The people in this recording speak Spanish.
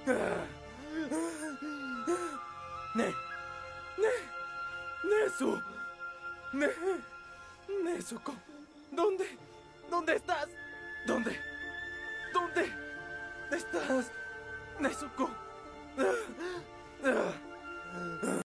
Ne, ne, Nezu, ne, Nezuko, ¿dónde? ¿Dónde estás? ¿Dónde? ¿Dónde estás, Nezuko?